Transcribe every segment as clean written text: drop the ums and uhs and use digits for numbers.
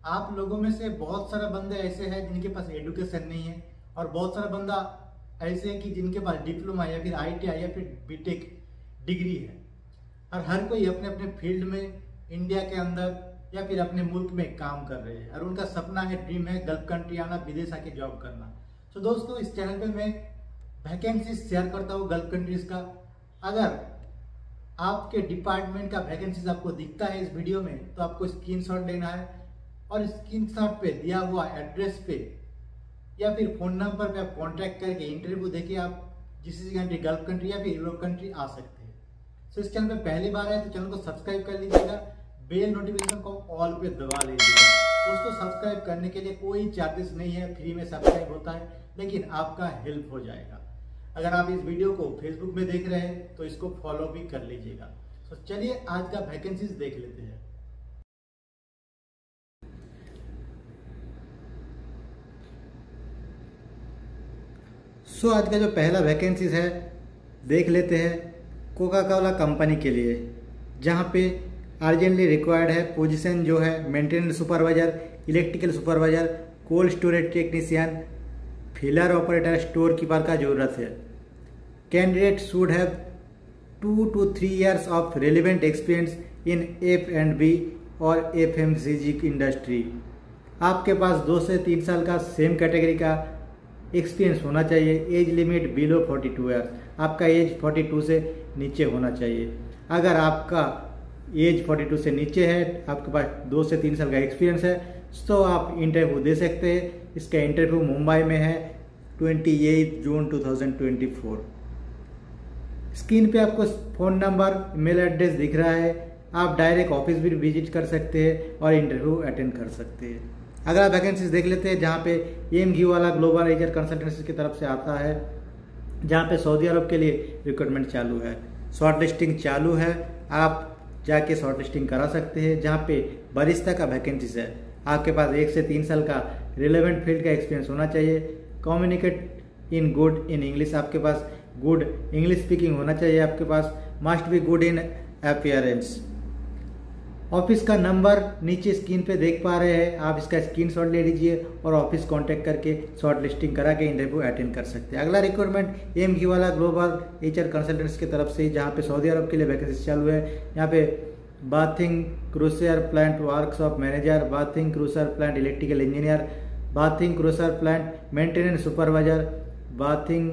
आप लोगों में से बहुत सारे बंदे ऐसे हैं जिनके पास एजुकेशन नहीं है, और बहुत सारा बंदा ऐसे है कि जिनके पास डिप्लोमा या फिर आईटीआई या फिर बीटेक डिग्री है। और हर कोई अपने अपने फील्ड में इंडिया के अंदर या फिर अपने मुल्क में काम कर रहे हैं, और उनका सपना है, ड्रीम है गल्फ कंट्री आना, विदेश आके जॉब करना। तो दोस्तों, इस चैनल पे मैं वैकेंसी शेयर करता हूँ गल्फ कंट्रीज का। अगर आपके डिपार्टमेंट का वैकेंसीज आपको दिखता है इस वीडियो में, तो आपको स्क्रीनशॉट लेना है और स्क्रीनशॉट पे दिया हुआ एड्रेस पे या फिर फोन नंबर पे आप कांटेक्ट करके इंटरव्यू देके आप जिस कंट्री, गल्फ कंट्री या फिर यूरोप कंट्री आ सकते हैं। तो इस चैनल पे पहली बार है तो चैनल को सब्सक्राइब कर लीजिएगा, बेल नोटिफिकेशन को ऑल पे दबा लीजिएगा। उसको सब्सक्राइब करने के लिए कोई चार्जेस नहीं है, फ्री में सब्सक्राइब होता है, लेकिन आपका हेल्प हो जाएगा। अगर आप इस वीडियो को फेसबुक में देख रहे हैं तो इसको फॉलो भी कर लीजिएगा। तो चलिए आज का वैकेंसीज देख लेते हैं। आज का जो पहला वैकेंसीज है देख लेते हैं कोका कोला कंपनी के लिए, जहां पे अर्जेंटली रिक्वायर्ड है पोजीशन जो है maintenance supervisor, electrical supervisor, cold storage technician, filler operator, store keeper का जरूरत है। Candidate should have 2 to 3 years of relevant experience in F&B और FMCG इंडस्ट्री। आपके पास 2 से 3 साल का सेम कैटेगरी का एक्सपीरियंस होना चाहिए। एज लिमिट बिलो 42 ईयर्स, आपका एज 42 से नीचे होना चाहिए। अगर आपका एज 42 से नीचे है, आपके पास 2 से 3 साल का एक्सपीरियंस है, तो आप इंटरव्यू दे सकते हैं। इसका इंटरव्यू मुंबई में है 28 जून 2024। स्क्रीन पे आपको फ़ोन नंबर, ईमेल एड्रेस दिख रहा है। आप डायरेक्ट ऑफिस भी विजिट कर सकते हैं और इंटरव्यू अटेंड कर सकते हैं। अगर आप वैकेंसीज देख लेते हैं, जहाँ पे EMG वाला ग्लोबल एजर कंसल्टेंसी की तरफ से आता है, जहाँ पे सऊदी अरब के लिए रिक्रूटमेंट चालू है, शॉर्ट लिस्टिंग चालू है, आप जाके शॉर्ट लिस्टिंग करा सकते हैं। जहाँ पे बरिस्ता का वैकेंसीज है, आपके पास 1 से 3 साल का रिलेवेंट फील्ड का एक्सपीरियंस होना चाहिए। Communicate in good in English, आपके पास गुड इंग्लिश स्पीकिंग होना चाहिए। आपके पास must be good in appearance. Office का नंबर नीचे स्क्रीन पे देख पा रहे हैं, आप इसका स्क्रीनशॉट ले लीजिए और ऑफिस कांटेक्ट करके शॉर्ट लिस्टिंग करा के इंटरव्यू अटेंड कर सकते हैं। अगला रिक्वायरमेंट EMG वाला ग्लोबल एचआर कंसल्टेंट्स की तरफ से, जहाँ पे सऊदी अरब के लिए वैकेंसी चालू है। यहाँ पे batching crusher plant workshop manager, batching crusher plant electrical engineer, batching crusher plant maintenance supervisor, batching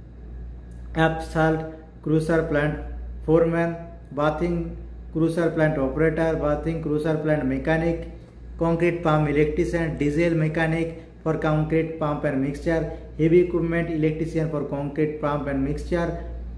asphalt crusher plant foreman, batching crusher plant operator, batching crusher plant mechanic, concrete pump electrician, diesel mechanic for concrete pump and mixture, heavy equipment electrician for concrete pump and mixture,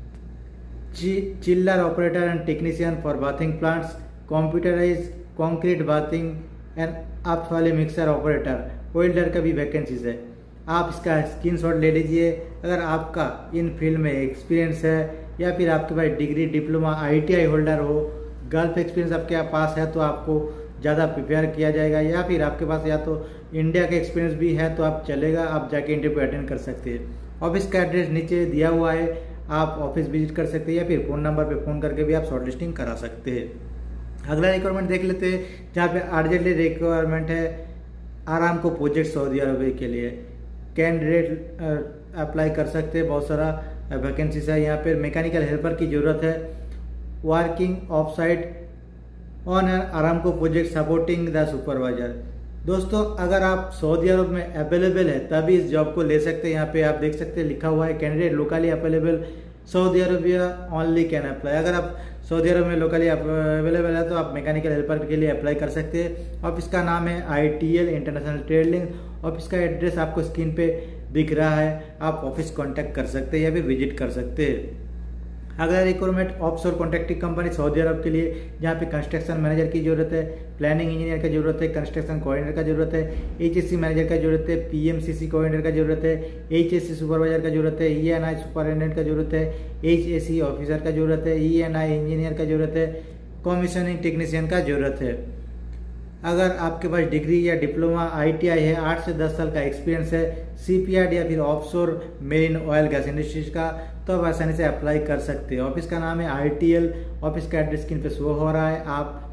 chiller operator and technician for batching plants, computerise concrete batching and up वाले mixer operator, welder का भी vacancies है। आप इसका screenshot ले लीजिए। अगर आपका इन फील्ड में एक्सपीरियंस है या फिर आपके पास डिग्री, डिप्लोमा, ITI होल्डर हो, गल्फ एक्सपीरियंस आपके पास है, तो आपको ज़्यादा प्रिपेयर किया जाएगा। या फिर आपके पास या तो इंडिया का एक्सपीरियंस भी है तो आप चलेगा, आप जाके इंटरव्यू अटेंड कर सकते हैं। ऑफिस का एड्रेस नीचे दिया हुआ है, आप ऑफिस विजिट कर सकते हैं या फिर फ़ोन नंबर पे फ़ोन करके भी आप शॉर्ट लिस्टिंग करा सकते हैं। अगला रिक्वायरमेंट देख लेते हैं, जहाँ पे अर्जेंटली रिक्वायरमेंट है आरामको प्रोजेक्ट सऊदी अरब के लिए। कैंडिडेट अप्लाई कर सकते हैं, बहुत सारा वैकेंसीज है। यहाँ पे मैकेनिकल हेल्पर की ज़रूरत है। Working of site on Aramco project supporting the supervisor. दोस्तों, अगर आप सऊदी अरब में अवेलेबल है तभी इस जॉब को ले सकते हैं। यहाँ पे आप देख सकते हैं लिखा हुआ है candidate locally available Saudi Arabia only can apply. अगर आप सऊदी अरब में लोकली अवेलेबल है तो आप मैकेनिकल हेल्पर के लिए अप्लाई कर सकते हैं। ऑफिस का नाम है ITL international trade link. Office का एड्रेस आपको स्क्रीन पे दिख रहा है, आप ऑफिस कांटेक्ट कर सकते हैं या फिर विजिट कर सकते हैं। अगला requirement offshore contracting company Saudi Arab के लिए, जहाँ पे कंस्ट्रक्शन मैनेजर की जरूरत है, प्लानिंग इंजीनियर का जरूरत है, कंस्ट्रक्शन कोऑर्डिनेटर का जरूरत है, HSC मैनेजर का जरूरत है, PMCC कोऑर्डिनेटर का जरूरत है, HSC सुपरवाइजर का जरूरत है, ENI सुपरिटेंडेंट का जरूरत है, HSC ऑफिसर का जरूरत है, ENI इंजीनियर का जरूरत है, कमीशनिंग टेक्नीशियन का जरूरत है। अगर आपके पास डिग्री या डिप्लोमा ITI है, 8 से 10 साल का एक्सपीरियंस है, CPR या फिर offshore marine oil gas industries का, तो आप आसानी से अप्लाई कर सकते हैं। ऑफिस का नाम है ITL। ऑफिस का एड्रेस स्क्रीन पे शो हो रहा है, आप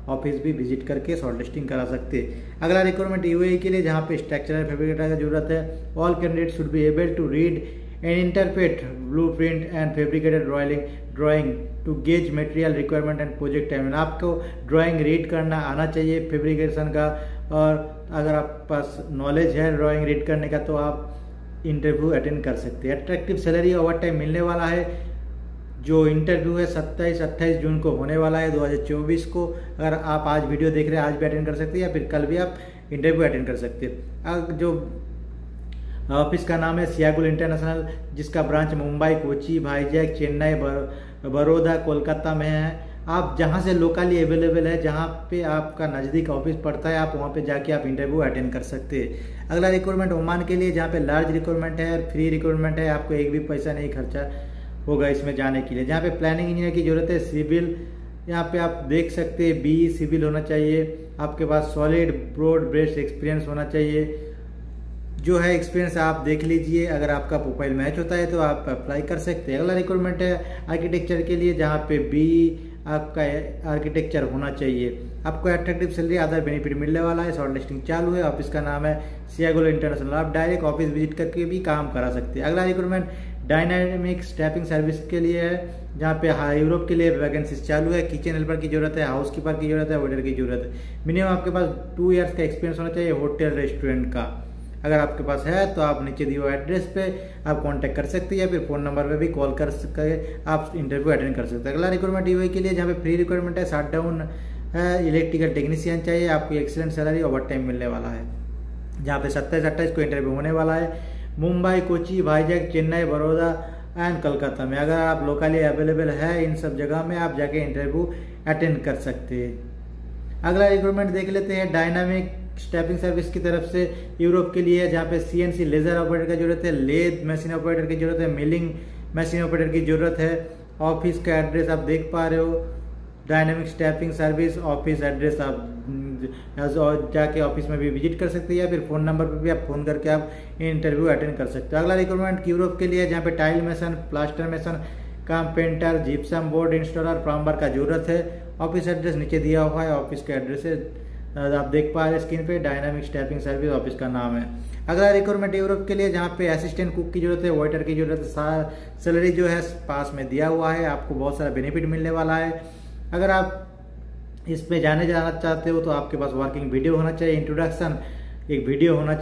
ऑफिस भी विजिट करके शॉर्ट लिस्टिंग करा सकते हैं। अगला रिक्वायरमेंट यूएई के लिए, जहाँ पे स्ट्रक्चरल फैब्रिकेटर का जरूरत है। All candidate should be able to read and interpret blueprint and fabricated drawing to gauge material requirement and project time. आपको ड्राइंग रीड करना आना चाहिए फैब्रिकेशन का, और अगर आपके पास नॉलेज है ड्राइंग रीड करने का तो आप इंटरव्यू अटेंड कर सकते हैं। अट्रैक्टिव सैलरी ओवर टाइम मिलने वाला है। जो इंटरव्यू है 27-28 जून को होने वाला है 2024 को। अगर आप आज वीडियो देख रहे हैं आज भी अटेंड कर सकते हैं, या फिर कल भी आप इंटरव्यू अटेंड कर सकते हैं। जो ऑफिस का नाम है सियागुल इंटरनेशनल, जिसका ब्रांच मुंबई, कोची, भाईजैक, चेन्नई, बड़ौदा, कोलकाता में है। आप जहां से लोकली अवेलेबल है, जहां पे आपका नज़दीक ऑफिस पड़ता है, आप वहां पे जाके आप इंटरव्यू अटेंड कर सकते हैं। अगला रिक्वायरमेंट ओमान के लिए, जहां पे लार्ज रिक्वायरमेंट है, फ्री रिक्वायरमेंट है, आपको एक भी पैसा नहीं खर्चा होगा इसमें जाने के लिए। जहाँ पे प्लानिंग इंजीनियर की जरूरत है, सिविल, यहाँ पे आप देख सकते हैं BE सिविल होना चाहिए। आपके पास सॉलिड ब्रॉड बेस्ड एक्सपीरियंस होना चाहिए। जो है एक्सपीरियंस आप देख लीजिए, अगर आपका प्रोफाइल मैच होता है तो आप अप्लाई कर सकते हैं। अगला रिक्वायरमेंट है आर्किटेक्चर के लिए, जहाँ पे BE आपका आर्किटेक्चर होना चाहिए। आपको अट्रैक्टिव सैलरी अदर बेनिफिट मिलने वाला है। शॉर्ट लिस्टिंग चालू है। ऑफिस का नाम है सियागुल इंटरनेशनल। आप डायरेक्ट ऑफिस विजिट करके भी काम करा सकते हैं। अगला रिक्वायरमेंट डायनामिक स्टैफिंग सर्विस के लिए है, जहाँ पे यूरोप के लिए वैकेंसीज चालू है। किचन हेल्पर की जरूरत है, हाउस कीपर की जरूरत है, वेटर की जरूरत है। मिनिमम आपके पास 2 ईयर्स का एक्सपीरियंस होना चाहिए होटल रेस्टोरेंट का। अगर आपके पास है तो आप नीचे दिए हुए एड्रेस पे आप कांटेक्ट कर सकते हैं, या फिर फोन नंबर पे भी कॉल कर सकते, आप इंटरव्यू अटेंड कर सकते हैं। अगला रिक्वायरमेंट यूएई के लिए, जहाँ पे फ्री रिक्वायरमेंट है, शट डाउन है, इलेक्ट्रिकल टेक्नीशियन चाहिए। आपको एक्सीलेंट सैलरी ओवर टाइम मिलने वाला है, जहाँ पे 27-28 को इंटरव्यू होने वाला है। मुंबई, कोची, भाईजैक, चेन्नई, बड़ौदा एंड कलकत्ता में। अगर आप लोकली अवेलेबल है इन सब जगह में, आप जाके इंटरव्यू अटेंड कर सकते हैं। अगला रिक्वायरमेंट देख लेते हैं डायनामिक स्टैफिंग सर्विस की तरफ से यूरोप के लिए, जहाँ पे CNC लेजर ऑपरेटर की जरूरत है, लेथ मशीन ऑपरेटर की जरूरत है, मिलिंग मशीन ऑपरेटर की जरूरत है। ऑफिस का एड्रेस आप देख पा रहे हो, dynamic staffing service office address आप जाके ऑफिस में भी विजिट कर सकते हैं, या फिर फोन नंबर पर भी आप फोन करके आप इंटरव्यू अटेंड कर सकते हैं। अगला रिक्वायरमेंट यूरोप के लिए, जहाँ पे tile mason, plaster mason, carpenter, gypsum board installer, plumber का जरूरत है। ऑफिस एड्रेस नीचे दिया हुआ है, ऑफिस का एड्रेस है, आप देख पा रहे हैं स्क्रीन पे। डायनामिक स्टैफिंग सर्विस ऑफिस का नाम है। अगला रिक्वायरमेंट यूरोप के लिए, जहाँ पे असिस्टेंट कुक की जरूरत है, वेटर की जरूरत है। सैलरी जो है पास में दिया हुआ है, आपको बहुत सारा बेनिफिट मिलने वाला है। अगर आप इस पे जाना चाहते हो तो आपके पास वर्किंग वीडियो होना चाहिए, इंट्रोडक्शन एक वीडियो होना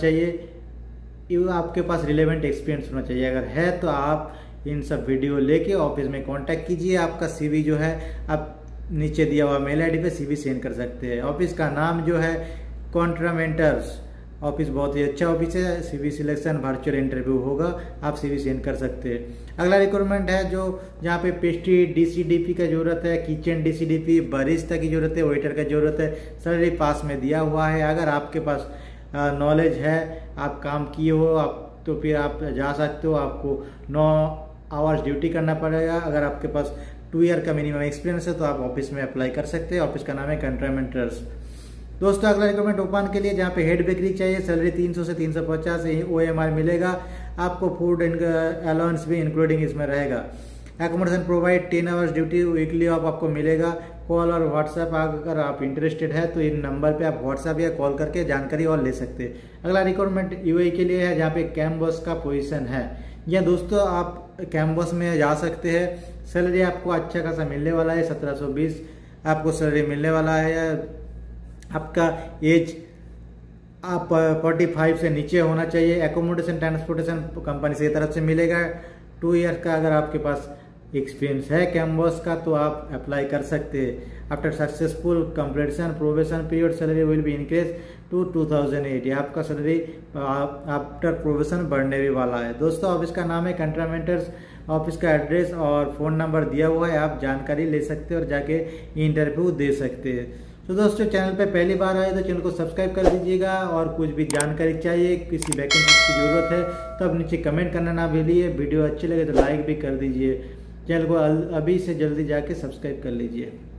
चाहिए, आपके पास रिलेवेंट एक्सपीरियंस होना चाहिए। अगर है तो आप इन सब वीडियो लेके ऑफिस में कांटेक्ट कीजिए। आपका CV जो है आप नीचे दिया हुआ मेल ID पे CV सेंड कर सकते हैं। ऑफिस का नाम जो है कॉन्ट्रामेंटर्स ऑफिस, बहुत ही अच्छा ऑफिस है। CV सिलेक्शन वर्चुअल इंटरव्यू होगा, आप CV सेंड कर सकते हैं। अगला रिक्वायरमेंट है जो जहाँ पे पेस्ट्री DCDP का जरूरत है, किचन DCDP, बरिस्ता की जरूरत है, वेटर का जरूरत है। सैलरी पास में दिया हुआ है। अगर आपके पास नॉलेज है, आप काम किए हो, आप तो फिर आप जा सकते हो। आपको 9 आवर्स ड्यूटी करना पड़ेगा। अगर आपके पास 2 ईयर का मिनिमम एक्सपीरियंस है तो आप ऑफिस में अप्लाई कर सकते हैं। ऑफिस का नाम है कंट्रामेंटर्स। दोस्तों अगला रिक्वायरमेंट ओपन के लिए, जहाँ पे हेड बेकरी चाहिए, सैलरी 300 से 350 OMR मिलेगा। आपको फूड अलाउंस भी इंक्लूडिंग इसमें रहेगा। Accommodation provide, 10 hours duty weekly off आपको मिलेगा। कॉल और व्हाट्सएप, अगर आप इंटरेस्टेड है तो इन नंबर पे आप व्हाट्सएप या कॉल करके जानकारी और ले सकते हैं। अगला रिक्वायरमेंट यूएई के लिए है, जहाँ पे कैम्बस का पोजीशन है। या दोस्तों आप कैम्बस में जा सकते हैं। सैलरी आपको अच्छा खासा मिलने वाला है, 1720 आपको सैलरी मिलने वाला है। आपका एज आप 45 से नीचे होना चाहिए। एकोमोडेशन ट्रांसपोर्टेशन कंपनी से तरफ से मिलेगा। 2 ईयर का अगर आपके पास एक्सपीरियंस है कैम्बस का तो आप अप्लाई कर सकते हैं। After successful completion probation period salary will be increase to 2008। आपका सैलरी आफ्टर प्रोबेशन बढ़ने भी वाला है। दोस्तों ऑफिस का नाम है कंट्रामेंटर्स। ऑफिस का एड्रेस और फोन नंबर दिया हुआ है, आप जानकारी ले सकते हैं और जाके इंटरव्यू दे सकते हैं। तो दोस्तों चैनल पे पहली बार आए तो चैनल को सब्सक्राइब कर दीजिएगा, और कुछ भी जानकारी चाहिए, किसी वैकेंसी की जरूरत है तो आप नीचे कमेंट करना ना भूलिए। वीडियो अच्छी लगे तो लाइक भी कर दीजिए। चैनल को अभी से जल्दी जाके सब्सक्राइब कर लीजिए।